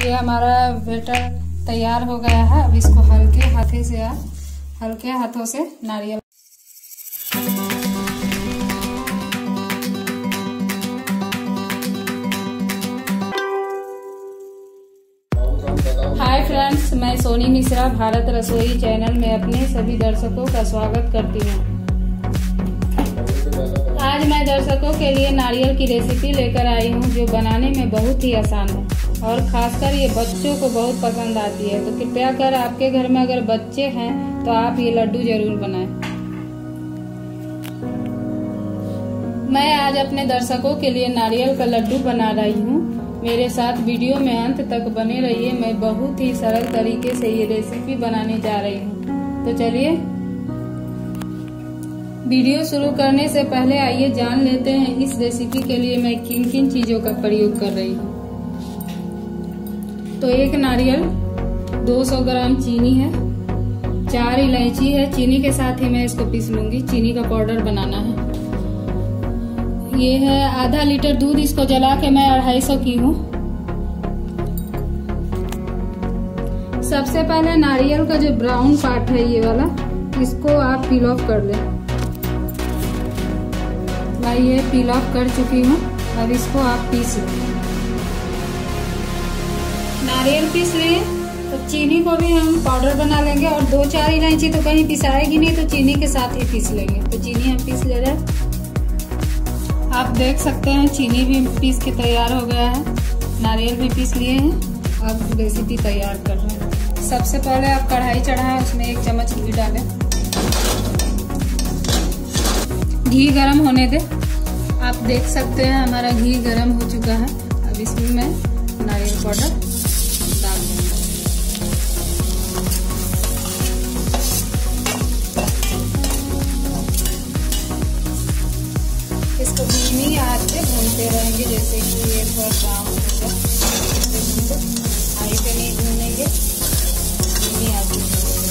ये हमारा बैटर तैयार हो गया है। अब इसको हल्के हाथों से नारियल। हाय फ्रेंड्स, मैं सोनी मिश्रा भारत रसोई चैनल में अपने सभी दर्शकों का स्वागत करती हूँ। आज मैं दर्शकों के लिए नारियल की रेसिपी लेकर आई हूँ जो बनाने में बहुत ही आसान है और खासकर ये बच्चों को बहुत पसंद आती है। तो कृपया कर आपके घर में अगर बच्चे हैं तो आप ये लड्डू जरूर बनाएं। मैं आज अपने दर्शकों के लिए नारियल का लड्डू बना रही हूँ। मेरे साथ वीडियो में अंत तक बने रहिए। मैं बहुत ही सरल तरीके से ये रेसिपी बनाने जा रही हूँ। तो चलिए वीडियो शुरू करने से पहले आइए जान लेते हैं इस रेसिपी के लिए मैं किन किन चीजों का प्रयोग कर रही हूँ। तो एक नारियल, 200 ग्राम चीनी है, 4 इलायची है। चीनी के साथ ही मैं इसको पीस लूंगी। चीनी का पाउडर बनाना है। ये है आधा लीटर दूध। इसको जला के मैं 250 की हूँ। सबसे पहले नारियल का जो ब्राउन पार्ट है ये वाला, इसको आप पील ऑफ कर लें। मैं ये पील ऑफ कर चुकी हूँ। अब इसको आप पीस लें। नारियल पीस लिए तो चीनी को भी हम पाउडर बना लेंगे और 2-4 इलायची तो कहीं पिसाएगी नहीं, तो चीनी के साथ ही पीस लेंगे। तो चीनी हम पीस ले रहे हैं। आप देख सकते हैं चीनी भी पीस के तैयार हो गया है, नारियल भी पीस लिए हैं। अब रेसिपी तैयार कर रहे हैं। सबसे पहले आप कढ़ाई चढ़ाएं, उसमें 1 चम्मच घी डालें। घी गरम होने दें। आप देख सकते हैं हमारा घी गरम हो चुका है। अब इसमें मैं नारियल पाउडर डाल दूंगी। इसको धीमी आंच पे भूनते रहेंगे, जैसे कि ये थोड़ा ब्राउन हो जाए। हाई पे नहीं भूनेंगे, धीमी आंच पे।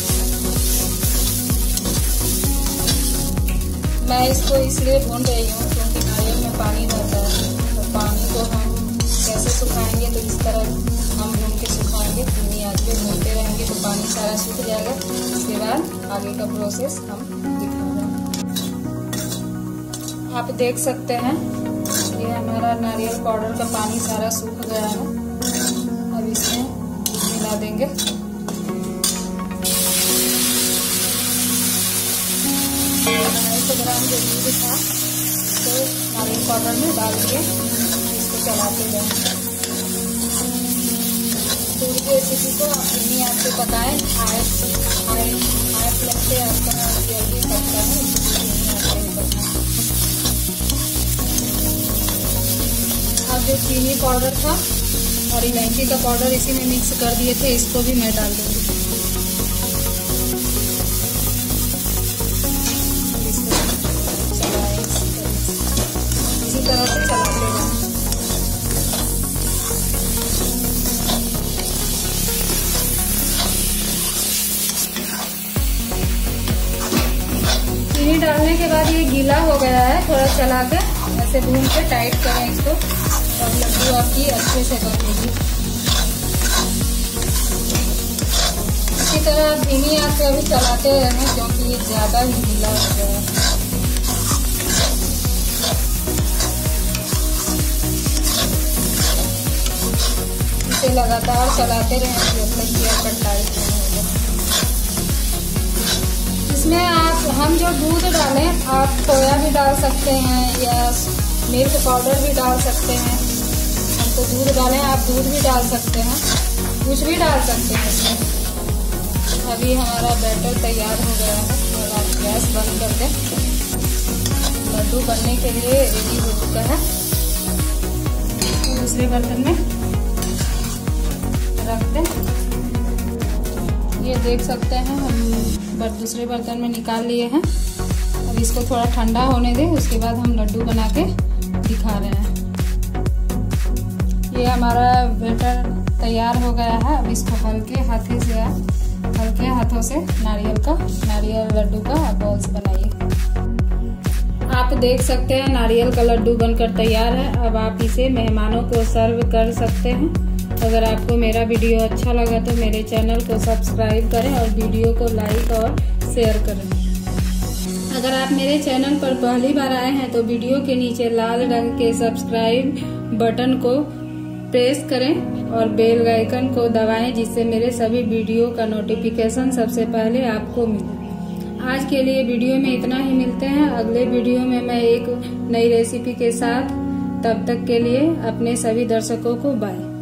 मैं इसको इसलिए भून रही हूँ क्योंकि नारियल में पानी रहता है। तो पानी को हम कैसे सुखाएंगे, तो इस तरह हम भून के सुखाएंगे। धीमी आंच पे भूनते रहेंगे तो पानी सारा सूख जाएगा। इसके बाद आगे का प्रोसेस हम दिखाएंगे। आप देख सकते हैं ये हमारा नारियल पाउडर का पानी सारा सूख गया है। अब इसमें मिला देंगे। 250 ग्राम जो दूध था तो नारियल पाउडर में डाल के इसको चलाते रहेंगे। दूध की रेसिपी को आप धीमी आंच पे पकाएं। हाई फ्लेम पे आपका जल्दी पकता है, धीमी आंच पे पकना। अब जो चीनी पाउडर था और इलायची का पाउडर इसी में मिक्स कर दिए थे, इसको भी मैं डाल दूंगी। इसी तरह से चलाते रहें। चीनी डालने के बाद ये गीला हो गया है। थोड़ा चला के ऐसे भून के टाइट करें इसको और लड्डू आपकी अच्छे से बनेगी। इसी तरह धीमी आंच पे अभी चलाते रहें क्योंकि ये ज्यादा ही गीला हो गया है। इसे लगातार चलाते रहें जब तक ये आपका टाइट नहीं हो जाए। इसमें हम जो दूध डालें, आप खोया भी डाल सकते हैं या मिल्क पाउडर भी डाल सकते हैं। हम तो दूध डालें, आप दूध भी डाल सकते हैं, कुछ भी डाल सकते हैं इसमें। अभी हमारा बैटर तैयार हो गया है और आप गैस बंद कर दें। लड्डू बनने के लिए रेडी हो चुका है। दूसरे बर्तन में रख दें। ये देख सकते हैं हम दूसरे बर्तन में निकाल लिए हैं। अब इसको थोड़ा ठंडा होने दें, उसके बाद हम लड्डू बना के दिखा रहे हैं। ये हमारा बैटर तैयार हो गया है। अब इसको हल्के हाथों से नारियल लड्डू का बॉल्स बनाइए। आप देख सकते हैं नारियल का लड्डू बनकर तैयार है। अब आप इसे मेहमानों को सर्व कर सकते हैं। अगर आपको मेरा वीडियो अच्छा लगा तो मेरे चैनल को सब्सक्राइब करें और वीडियो को लाइक और शेयर करें। अगर आप मेरे चैनल पर पहली बार आए हैं तो वीडियो के नीचे लाल रंग के सब्सक्राइब बटन को प्रेस करें और बेल आइकन को दबाएं, जिससे मेरे सभी वीडियो का नोटिफिकेशन सबसे पहले आपको मिले। आज के लिए वीडियो में इतना ही, मिलते हैं अगले वीडियो में मैं एक नई रेसिपी के साथ। तब तक के लिए अपने सभी दर्शकों को बाय।